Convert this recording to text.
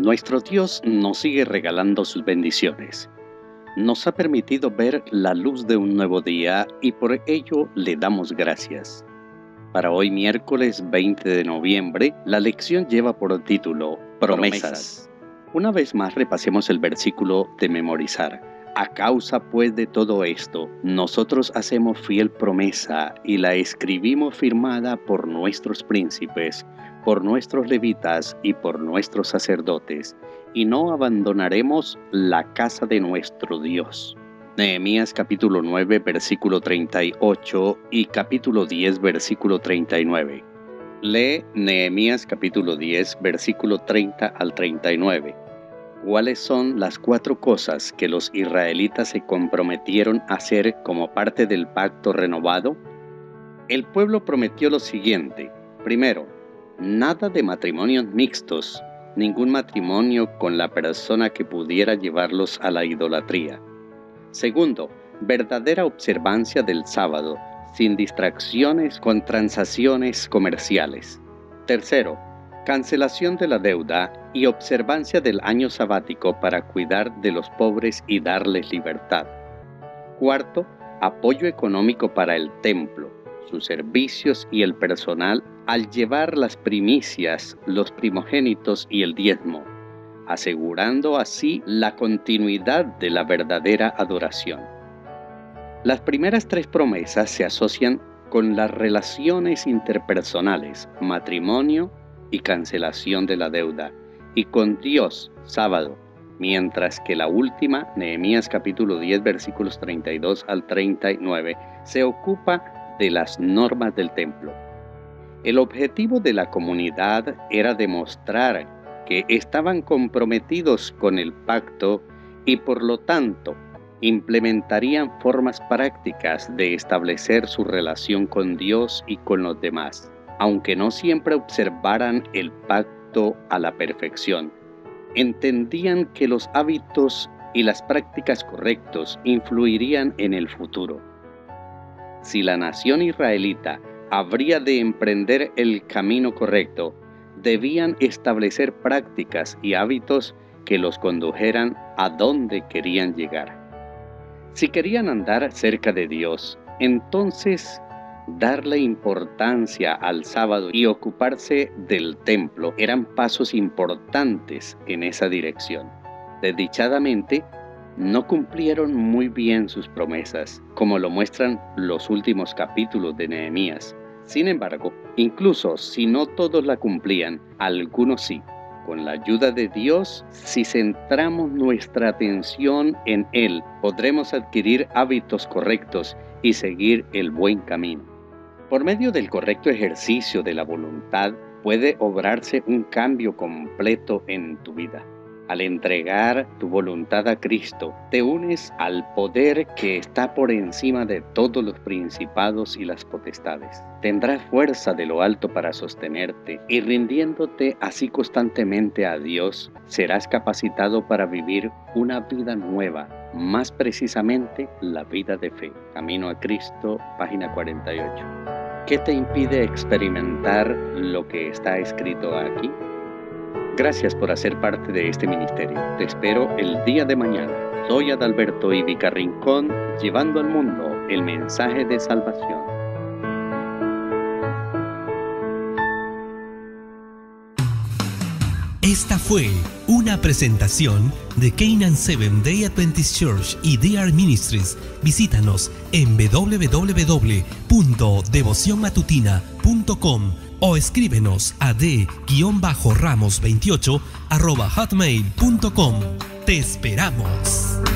Nuestro Dios nos sigue regalando sus bendiciones. Nos ha permitido ver la luz de un nuevo día y por ello le damos gracias. Para hoy miércoles 20 de noviembre, la lección lleva por título Promesas. Una vez más repasemos el versículo de memorizar. A causa pues de todo esto, nosotros hacemos fiel promesa y la escribimos firmada por nuestros príncipes, por nuestros levitas y por nuestros sacerdotes, y no abandonaremos la casa de nuestro Dios. Nehemías capítulo 9, versículo 38 y capítulo 10, versículo 39. Lee Nehemías capítulo 10, versículo 30 al 39. ¿Cuáles son las 4 cosas que los israelitas se comprometieron a hacer como parte del pacto renovado? El pueblo prometió lo siguiente. Primero, nada de matrimonios mixtos, ningún matrimonio con la persona que pudiera llevarlos a la idolatría. Segundo, verdadera observancia del sábado, sin distracciones con transacciones comerciales. Tercero, cancelación de la deuda y observancia del año sabático para cuidar de los pobres y darles libertad. Cuarto, apoyo económico para el templo, sus servicios y el personal al llevar las primicias, los primogénitos y el diezmo, asegurando así la continuidad de la verdadera adoración. Las primeras 3 promesas se asocian con las relaciones interpersonales, matrimonio y cancelación de la deuda, y con Dios, sábado, mientras que la última, Nehemías capítulo 10, versículos 32 al 39, se ocupa de las normas del templo. El objetivo de la comunidad era demostrar que estaban comprometidos con el pacto y por lo tanto implementarían formas prácticas de establecer su relación con Dios y con los demás, aunque no siempre observaran el pacto a la perfección. Entendían que los hábitos y las prácticas correctos influirían en el futuro. Si la nación israelita habría de emprender el camino correcto, debían establecer prácticas y hábitos que los condujeran a donde querían llegar. Si querían andar cerca de Dios, entonces darle importancia al sábado y ocuparse del templo eran pasos importantes en esa dirección. Desdichadamente, no cumplieron muy bien sus promesas, como lo muestran los últimos capítulos de Nehemías. Sin embargo, incluso si no todos la cumplían, algunos sí. Con la ayuda de Dios, si centramos nuestra atención en Él, podremos adquirir hábitos correctos y seguir el buen camino. Por medio del correcto ejercicio de la voluntad, puede obrarse un cambio completo en tu vida. Al entregar tu voluntad a Cristo, te unes al poder que está por encima de todos los principados y las potestades. Tendrás fuerza de lo alto para sostenerte y rindiéndote así constantemente a Dios, serás capacitado para vivir una vida nueva, más precisamente la vida de fe. Camino a Cristo, página 48. ¿Qué te impide experimentar lo que está escrito aquí? Gracias por hacer parte de este ministerio. Te espero el día de mañana. Soy Adalberto Ivica Rincón, llevando al mundo el mensaje de salvación. Esta fue una presentación de Canaan Seventh Day Adventist Church y DR Ministries. Visítanos en www.devocionmatutina.com o escríbenos a d-ramos28@hotmail.com. ¡Te esperamos!